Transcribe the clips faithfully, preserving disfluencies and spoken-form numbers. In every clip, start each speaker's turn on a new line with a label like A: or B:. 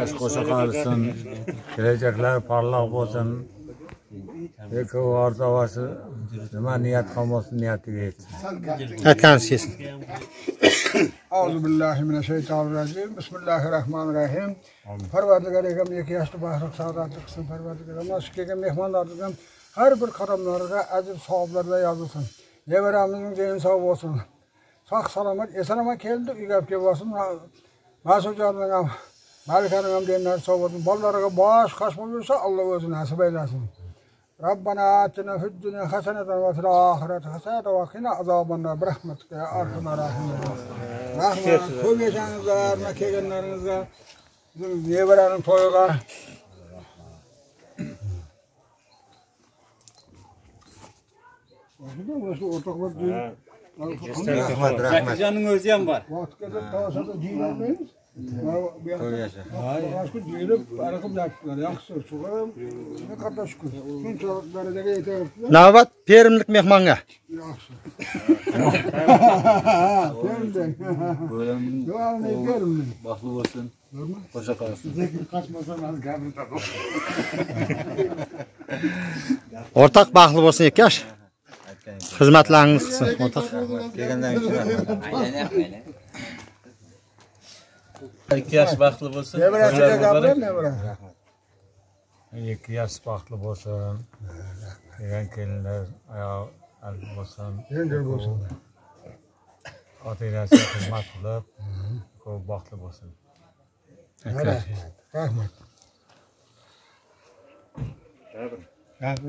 A: yaş qo'sha qarisin, kelajaklar porloq bo'lsin. Eko ortavasi nima niyat qilmoqsin, niyatiga yetsin.
B: Aytgansiz.
C: Auzu billahi mineşşeytanirracim. Bismillahirrahmanirrahim. Parvardigar egam iki yaşlı bahriq saodatli qilsin. Parvardigar mana kelgan mehmonlardan har bir qadamlariga ajr savoblar yozilsin. Nevaramizning joni sog' bo'lsin. Sog' salomat, eson-omon keldi, uyga olib kelib olsin. Mas'uljonning ham, Malikaning ham joni sog' bo'lsin. Bolalariga bosh qosh bo'lsa, Alloh o'zi nasib aylasin. Rabbana atina fid dunya hasanatan va fil oxirati hasanatan va qina azobannar birahmatika ya arhamar rohimin. Rahmat, ko'p yashangizlar, kelganlaringizga, nevaraning to'yiga.
A: Rahmat, rahmat.
D: Zakirjonning o'zi ham bor.
C: Vaqtga tavasida jiylarmiz. To'y yasha. Boshqa jiyilib, araqib yaptilar. Yaxshi, shuga shunga qatnash shukr. Shunchalik darajaga yetyaptilar.
B: Navbat Perimlik mehmonga.
C: Yaxshi. Perimlik. Duomi Perimlik.
A: Baxtli bo'lsin. Qo'sha qarisin.
C: Lekin qaçmasa men gapirdim.
B: O'rtaq baxtli bo'lsin akash. Xizmatlaringiz qilsin. O'rtaq.
A: Kelgandan keyin aylanib. ikki yaş baxtli bo'lsin.
C: Nevarachiga gapir, nevara.
A: ikki yaş baxtli bo'lsin. Kelgan kelinlar oyoq alb bo'lsin.
C: Yengil bo'lsin.
A: Ota-onasiga xizmat qilib, ko'p baxtli bo'lsin.
C: Rahmat. Rahmat.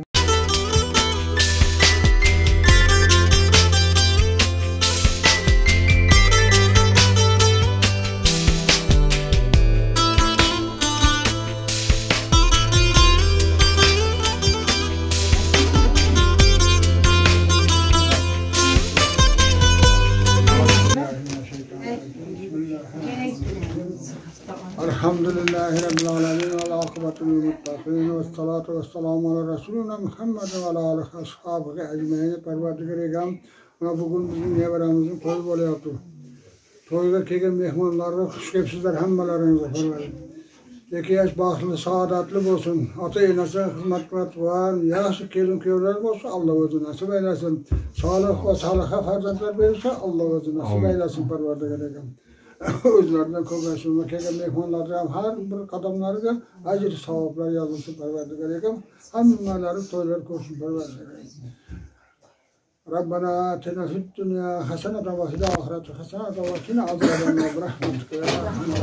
C: Elhamdülillahi Rabbil alemin ve l'akıbetul muttaqin ve salatu ve selamu ala Resulüna Muhammed ve ala alihi ashabı ecmaîn. Parvardigar egam, bugün bizim nevaramızın to'yi bo'lyapti. To'yga kelgan mehmonlarga xush kelibsizlar hammalaringizga parvardigar. ikki yaş baxtli, saodatli bo'lsin. Ota-onasi xizmat qiladigan yaxshi kelin-kuyovlar bo'lsa, Alloh o'zi nasib aylasin. Solih va soliha farzandlar bersa, Alloh o'zi nasib aylasin parvardigar egam. O'zlaridan ko'payishini kelgan mehmonlarga ham har bir qadamlariga ajr savoblar yozilsin parvardigar egam. Hammalari to'ylar ko'rsin parvardigar. Rabbana atina fid dunya hasanatan va fil oxirati hasanatan va qina azobannar birahmatika ya arhamar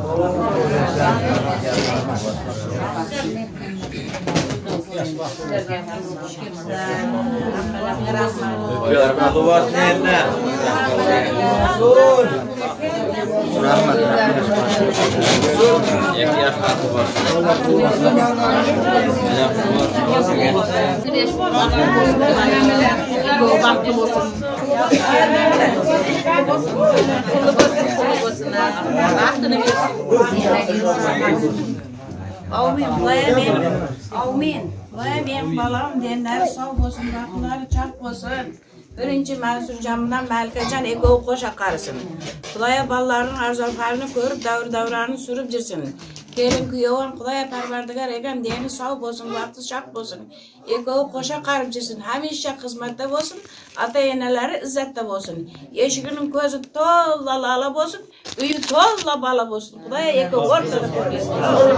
E: Amin. Amin. Vay benim balam denler sağ olsun, bakları çak olsun. Birinci Mansurcan'dan Malikacan ego koşa karısın. Kulaya balların arzullarını görüp davr davranı sürüp jirsin. Gelin kuyovan kulaya parvardigar egam deni sağ olsun, vakti şak olsun. Ego koşa karıp jirsin. Hamisha hizmette olsun, ata-eneleri izzette olsun. Yeşiginin gözü tolla lala olsun, üyü tolla bala olsun. Kulaya ego ortada koyuyorsun.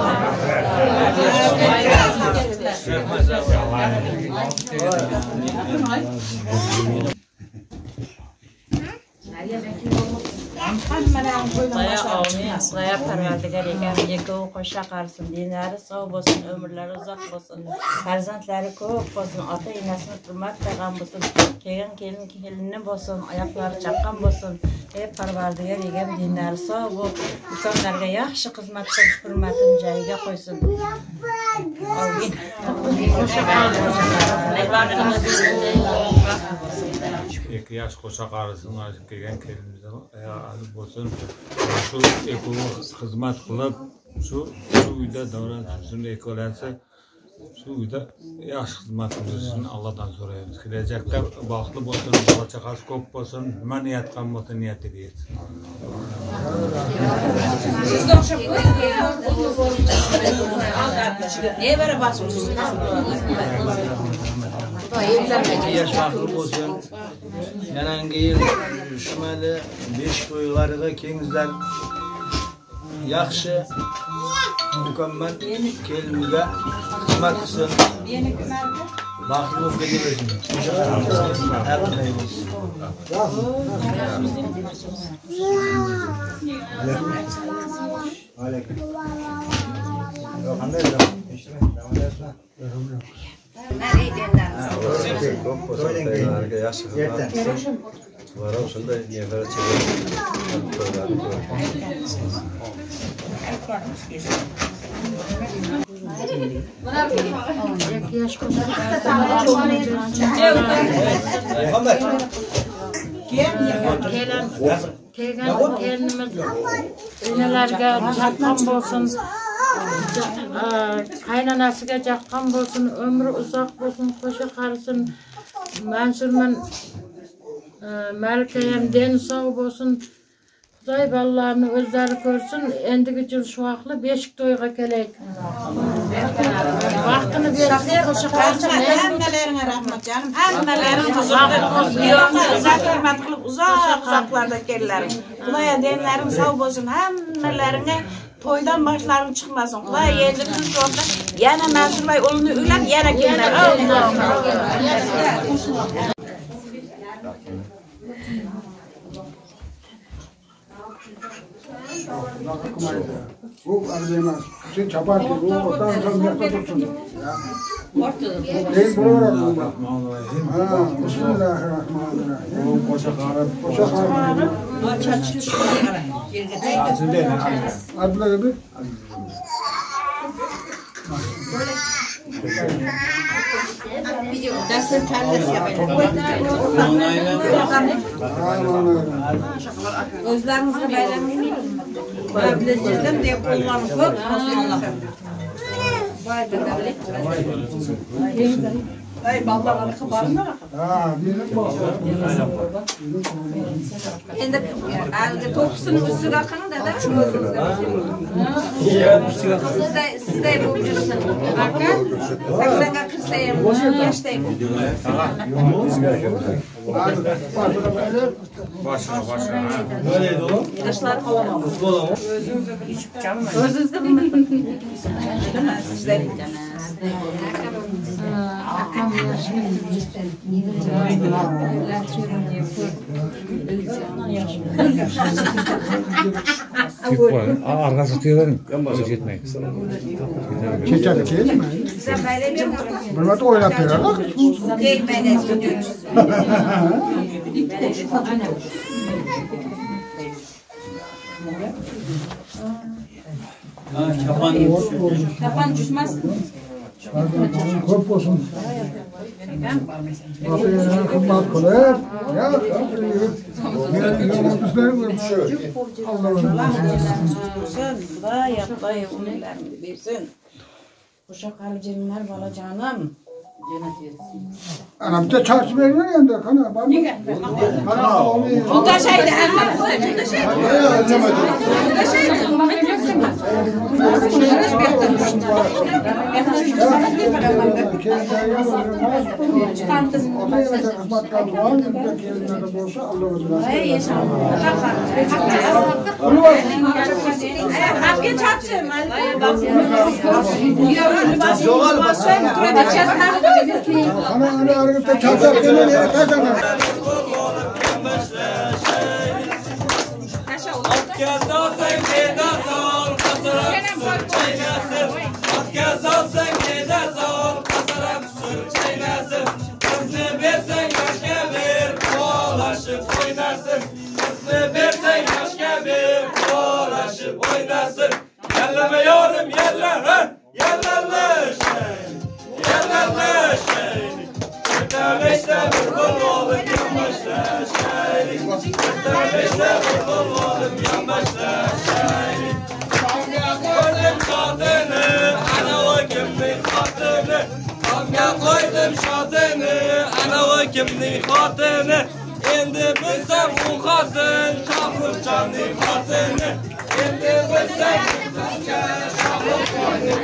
F: Kulaya amin, kulaya parvardigar egam yegovi qo'sha qarsin, dinlari sog' bo'lsin, umrlari uzoq bo'lsin, farzandlari ko'p bo'lsin, ota-onasini hurmat qilgan bo'lsin, kelgan kelin kelinni bo'lsin, oyoqlari chaqqan bo'lsin. Ey parvardigar egam dinlari sog' bo'lib, insonlarga yaxshi xizmat qilib, hurmatini joyiga qo'ysin. Amin.
A: ikki yaş qo'sha qarisin, kelgan kelinimizdan alib bo'lsin. Shu ekoga xizmat qilib, shu shu uyda davron tursin, ekolansa, shu uyda yaxshi xizmat qilishini Allohdan so'raymiz. Kelajakda baxtli bo'lsin, bola chaqasi ko'p bo'lsin, nima niyat qilgan bo'lsa niyatiga yetsin.
E: Sizga o'xshab Ne böyle basmışsın?
D: Yaş mahrum olsun. Yanangi yıl shumali besh to'ylariga kengizlar yaxshi mukammal kelinga xizmat qilsin. Baxtli bo'lib ketaversin.
F: Kelgan kelinimiz enalarga chaqqan bo'lsin, qaynonasiga chaqqan bo'lsin, umri uzoq bo'lsin, qo'sha qarisin. Mansurman Malkayam den sog' bo'lsin. Xudoy bolalarni o'zlari ko'rsin. Endigi yil shu vaqtli beshik to'yga kelaylik. Vaqtini berishga qo'sha qarisin.
E: Hammalaringga rahmat canım. Hammalaring hurmat qilib uzoq-uzoqlardan keldilaring. Xudoya denlaring sog' bo'lsin. Hammalaringga to'ydan boshlaring chiqmasin. Xudoy endi biz yo'lda yana Mansurbay o'g'lini uylab yana keldilar.
C: Bu arayamaz. Sen çapar ki bu ortadan sen yakta tutsun. Değil buralar aklımda. Ha, Bismillahirrahmanirrahim. Koşa karı. Koşa karı. Adla gibi.
E: Dersin terlesi yapayım. Özlerinizle bayramlayın. Bileceğim diye kullanım çok vay be ay ballarını kabarına bak.
C: Ha, diyelim bu.
E: Endi alga to'qqizini ustiga qilin dada. Sizday sizday bo'lib yursin. Aka saksonga kirsa ham yashdaymi?
A: Boshqa boshqa.
D: Bo'ladi u.
E: Yoshlar qolamam.
D: Bo'lamu.
E: O'zingizda sizday
F: Akam yaşlı
G: Arkası tutuyorlar. Özür etmeyin.
C: Çeçeli değil mi?
E: Size bayramcım.
C: Bunu da oynat verirler.
E: Değil ben istiyorum.
D: Kapan
E: Kapan düşmez.
C: Korp olsun. Bakın kımbat kılır. Ya,
E: Xudoy yaxday umidlarini bersin. O'sha qalbjinlar bolajonim.
C: Anam da çarşı vermiyor ya da kana var mı? Kana olmuyor.
E: Bu da şeydi amma qo'y, bu da şey. Bu da şeydi. Ay yaşa. Hakkı çarpsın. Yok basın.
C: Kana öyle arıp çarşı demeye kazanır.
A: Yelleme yorum yelle ha yellele şey yellele şey Beşte bir kol oğlum yanbaşta şey Beşte bir kol oğlum yanbaşta şey Koydum şadını ana o kimli hatını Kamya koydum şadını ana o kimli hatını Endi bilsem bu hatın Şahlık canlı hatını Endi bilsem bu hatın Şahlık canlı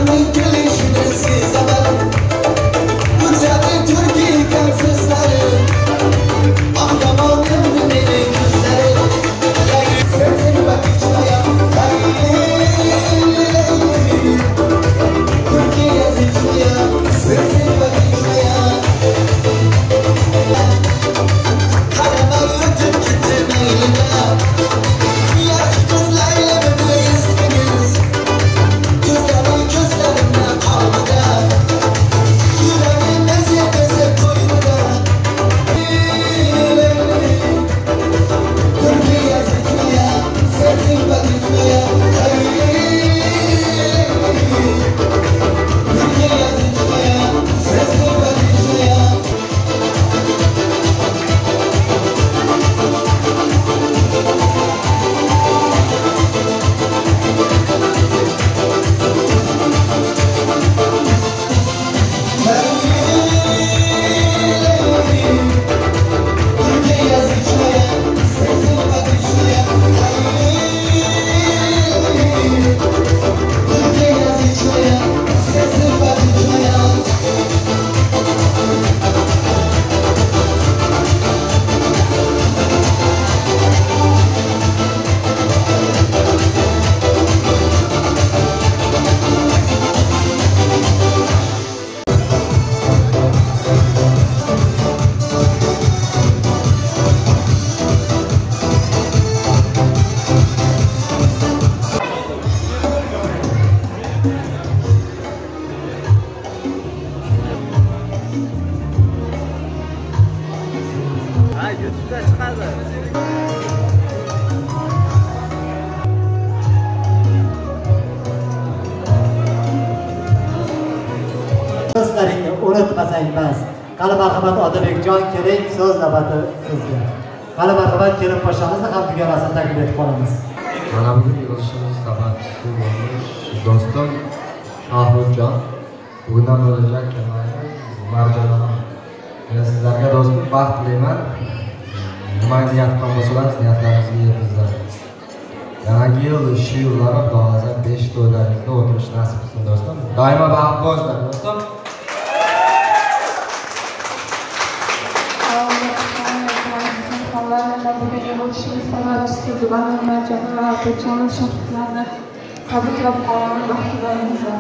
H: Do'stlaringni unutmasang bas. Qani marhamat Odilbekjon keling, so'z navbati sizga. Qani marhamat kelin poshamizni ham dugonasini taklif etib qolamiz.
I: Mana bugun yig'ilishimiz sababchisi bo'lmish do'stim Mahmudjon. Bugundan bo'lajak Marjon ham. Men sizlarga do'stim baxt tilayman. Nima niyat qilgan bo'lsangiz, niyatlaringizga yetkazinglar. Yangi yil shu yillarda Xudoga besh to'ylaringizda o'tirish nasib qilsin do'stim. Doimo baxt bo'lsin do'stim.
J: Bugun yig'ilishimiz sababchisi Duganov Marjon va Abdujon shogirdlarni tabriklab qolaman baxtlaringizga.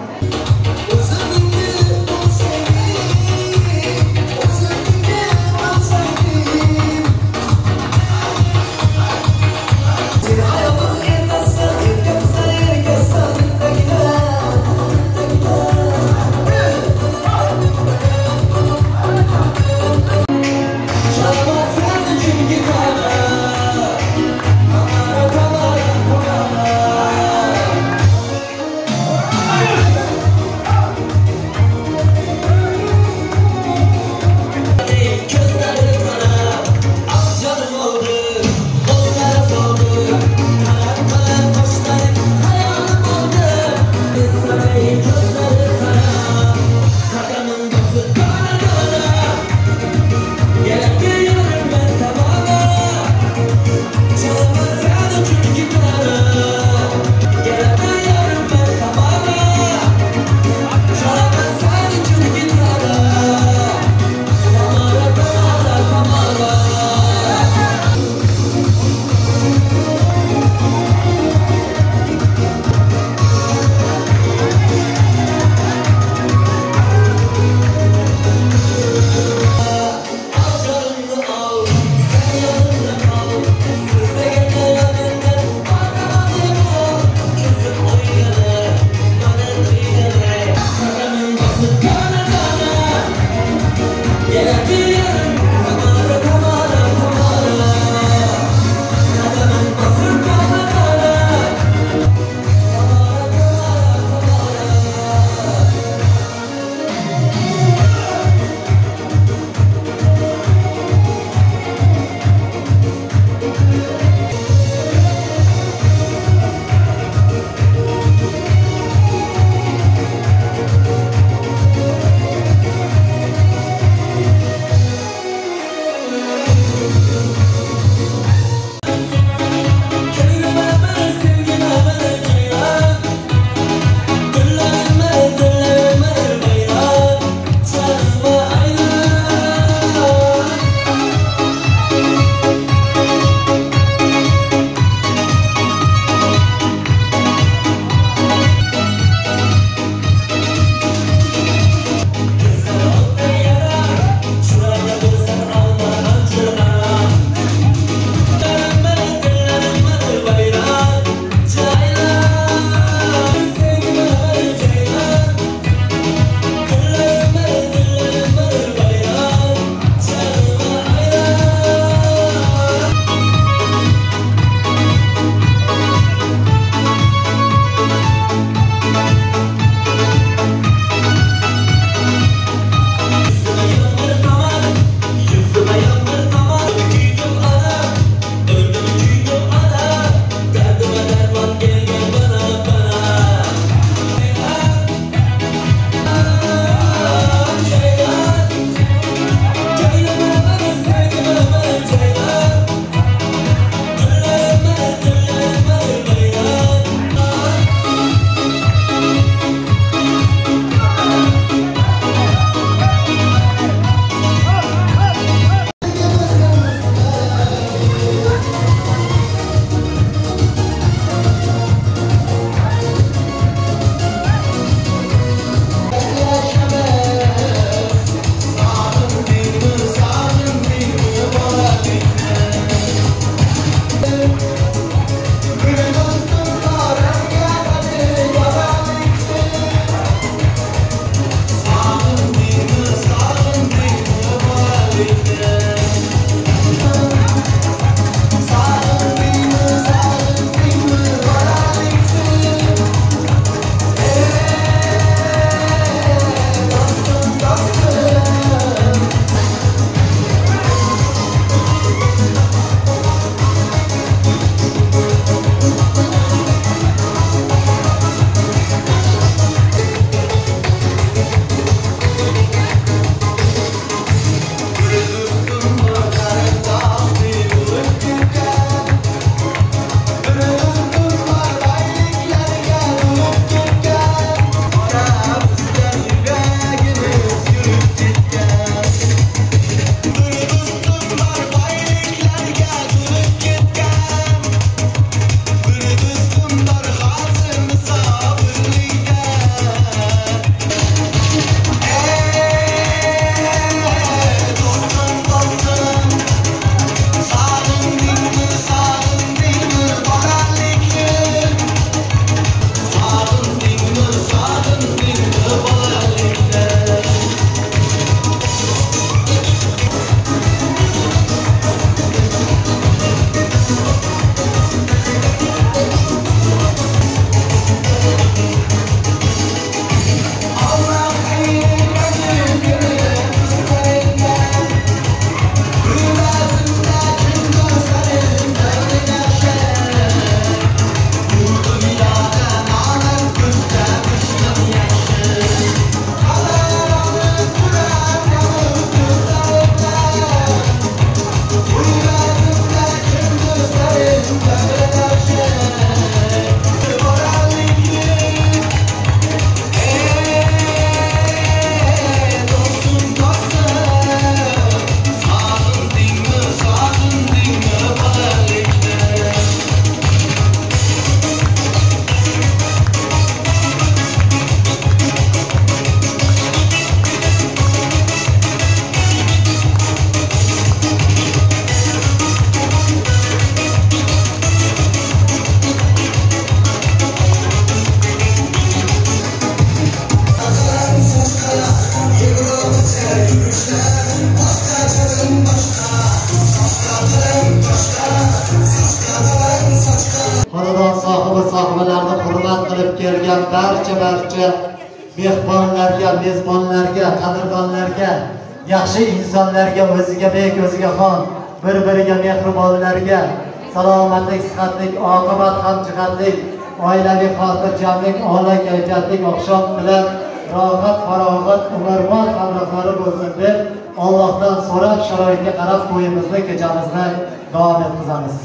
H: barcha barcha mehmonlarga, mezbonlarga, qadrdonlarga, yaxshi insonlarga, o'ziga bek, o'ziga xon, bir-biriga mehribonlarga salomatlik, sihatlik, oqibat, hamjihatlik, oilaviy xotirjamlik, a'lo kayfiyatlik oqshom bilan rohat, farog'at, umrbod hamrohlari bo'lsin deb Allohdan so'rab, sharoitga qarab to'yimizni, kechamizni davom ettiramiz.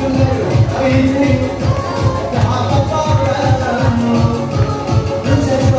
K: Thank you.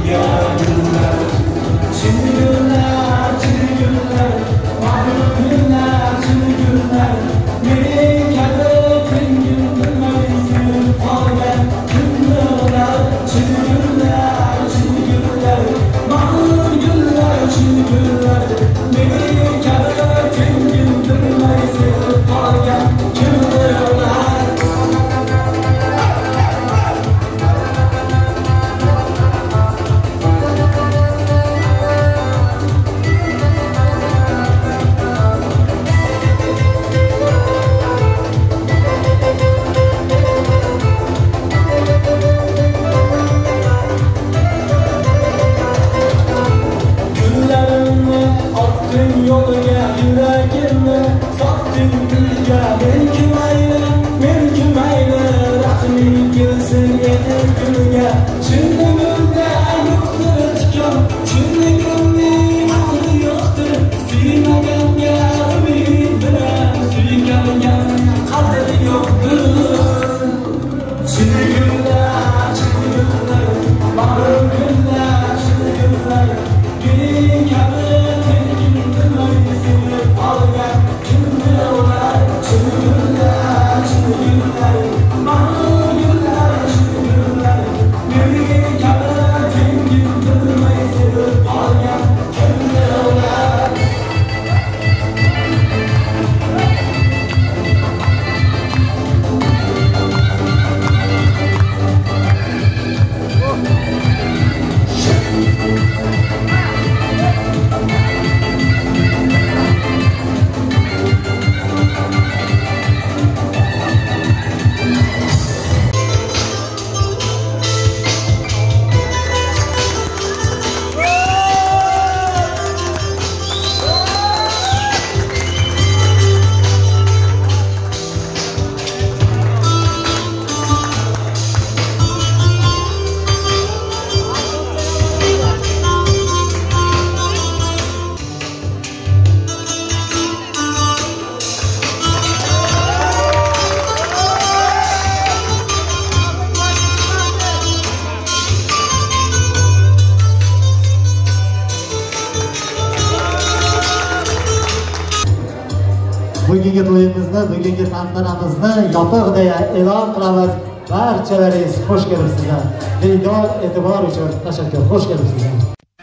H: Bugungi to'yimizni, bugungi tantanamizni yopiq deya e'lon qilamiz. Barchalaringiz xush kelibsizlar. Diydor e'tibor uchun tashakkur. Xush kelibsizlar.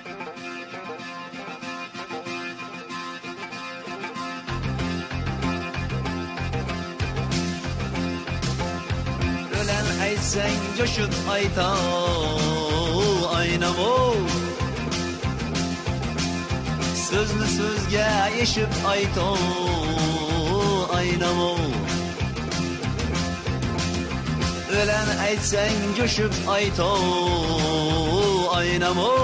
K: Ölen aytsang jo'shib ayta aynamo. So'zni so'zga yeshib ayta aynamo. Ölen aytsang jo'shib ayta aynamo.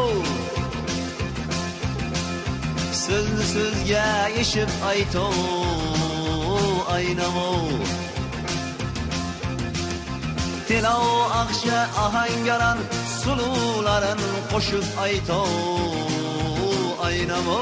K: So'zni so'zga yeshib ayta aynamo. Tilo axsha ahangaran sulularin qo'shib ayta aynamo.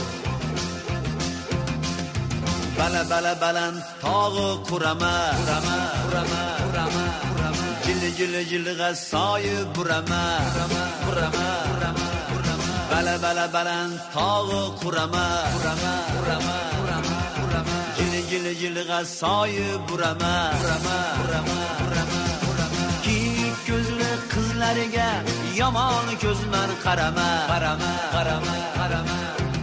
K: Bala bala balan tog'i qurama qurama qurama qurama qurama jili jili jilg'a soyi burama qurama qurama qurama qurama bala bala balan tog'i qurama qurama qurama qurama qurama jili jili jilg'a soyi burama qurama qurama qurama qurama kiyik ko'zli qizlariga yomon ko'zman qarama qarama qarama qarama.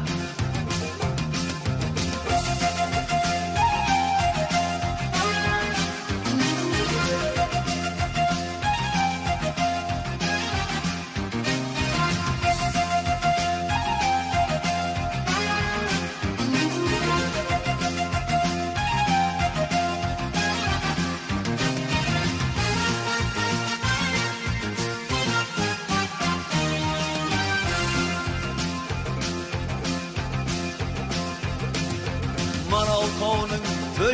K: Marokko'nun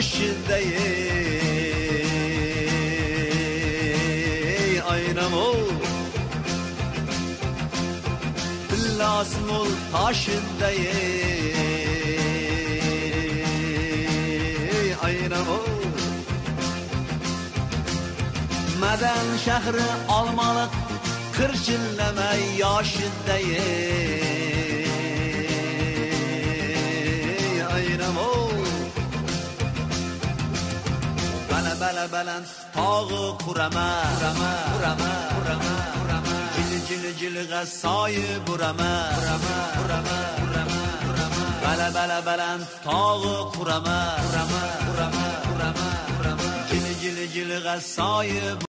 K: köşkindeyim aynamo. Lasmul taşındayım aynamo. Madan şehri almalık Kırşınlamay yaşındayım Aynam o Bala bala balan tağı kurama Kurama kurama kurama kurama Cili cili cili gassayı burama Kurama kurama kurama kurama Bala bala balan tağı kurama Kurama kurama kurama kurama Cili cili cili gassayı